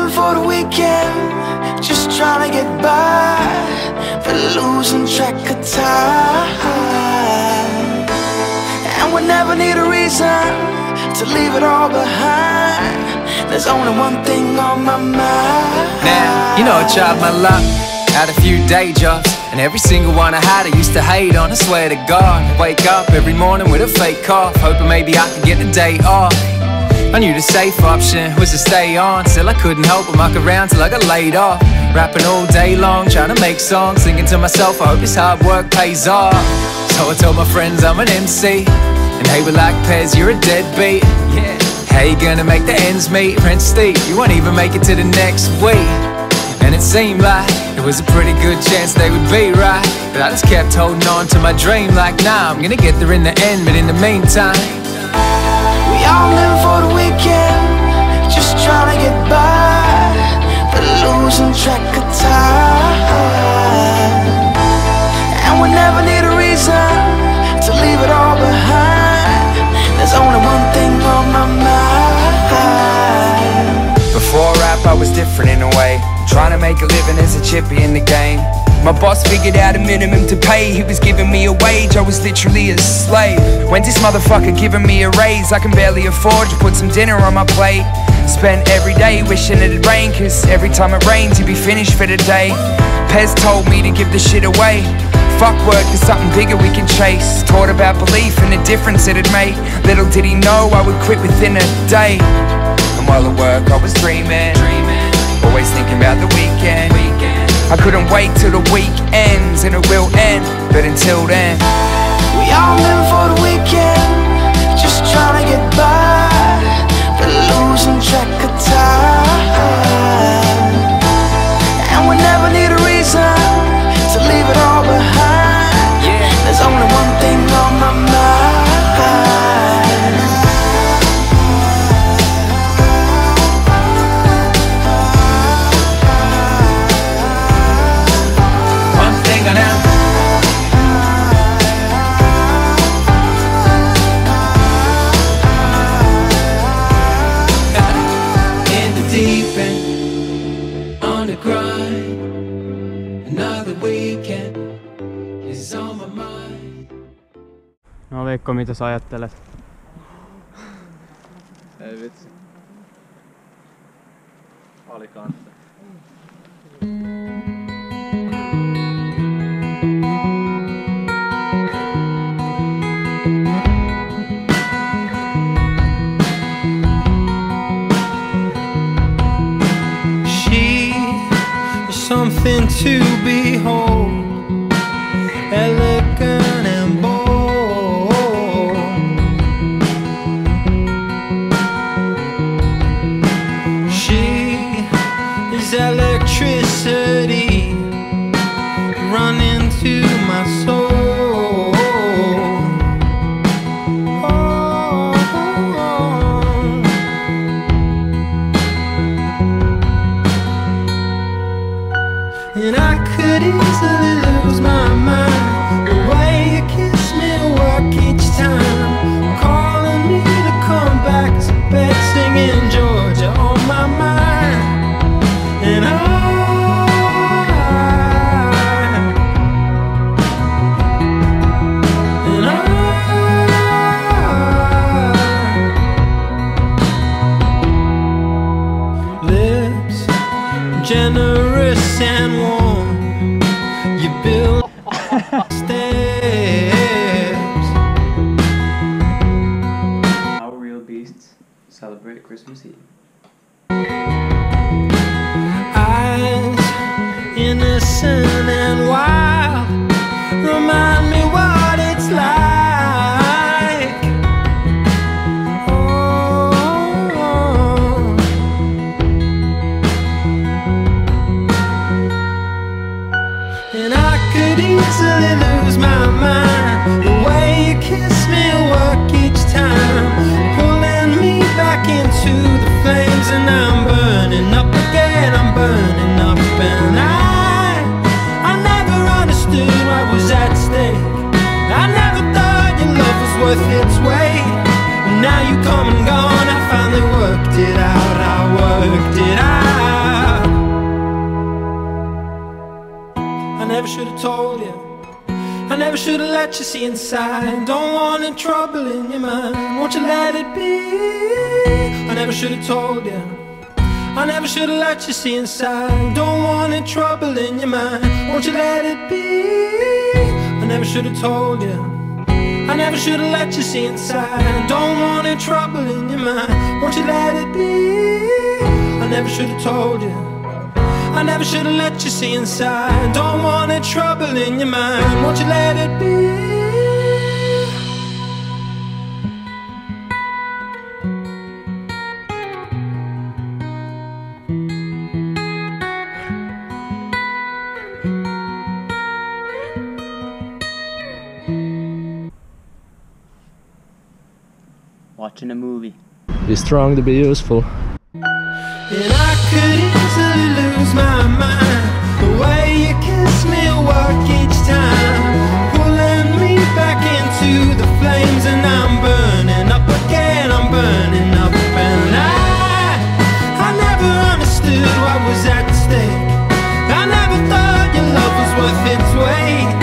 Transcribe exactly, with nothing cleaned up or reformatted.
living for the weekend, just trying to get by, but losing track of time. And we never need a reason to leave it all behind. There's only one thing on my mind. Now, you know I tried my luck, had a few day jobs, and every single one I had I used to hate on. I swear to God, I wake up every morning with a fake cough, hoping maybe I could get the day off. I knew the safe option was to stay on, still I couldn't help but muck around till I got laid off. Rapping all day long, trying to make songs, thinking to myself, I hope this hard work pays off. So I told my friends I'm an M C, and they were like, Pez, you're a deadbeat. Yeah. How you gonna make the ends meet? Rent steep, you won't even make it to the next week. And it seemed like there was a pretty good chance they would be right, but I just kept holding on to my dream like, nah, I'm gonna get there in the end, but in the meantime, we all live for the weekend, just trying to get by, but losing track of time. And we never need a reason to leave it all behind. There's only one thing on my mind. Before rap I was different in a way, trying to make a living as a chippy in the game. My boss figured out a minimum to pay, he was giving me a wage, I was literally a slave. When's this motherfucker giving me a raise? I can barely afford to put some dinner on my plate. Spent every day wishing it'd rain, cause every time it rains you'd be finished for the day. Pez told me to give the shit away. Fuck work, there's something bigger we can chase. Taught about belief and the difference it'd make. Little did he know I would quit within a day. And while at work I was dreaming, always thinking about the weekend. I couldn't wait till the week ends, and it will end, but until then, we all live for the weekend, just trying to get by, but losing track of time. And we never need a reason to leave it all behind. There's only one thing on my mind. No Veikko, mitä sä ajattelet? Ei vitsi. Alicante. She is something to behold, elegant and bold. Electricity running to my soul. Oh, oh, oh. And I could easily lose my mind, the way you kiss me to work each time, calling me to come back to bed, singing Georgia on my mind. And I, and I, lips generous and warm, you build steps. How real beasts celebrate Christmas Eve. Innocent and wild, remind me what it's like. Oh, and I could easily lose my mind, the way you kiss me work each time, pulling me back into the flames, and I'm burning up again, I'm burning up, and I what was at stake. I never thought your love was worth its weight. Now you come and gone, I finally worked it out, I worked it out. I never should have told you. I never should have let you see inside. Don't want any trouble in your mind. Won't you let it be? I never should have told you. I never should have let you see inside. Don't want any trouble in your mind. Won't you let it be? I never should have told you. I never should have let you see inside. Don't want any trouble in your mind. Won't you let it be? I never should have told you. I never should have let you see inside. Don't want any trouble in your mind. Won't you let it be? Watching a movie. Be strong to be useful. And I could easily lose my mind. The way you kiss me work each time, pulling me back into the flames. And I'm burning up again, I'm burning up. And I, I never understood what was at stake. I never thought your love was worth its weight.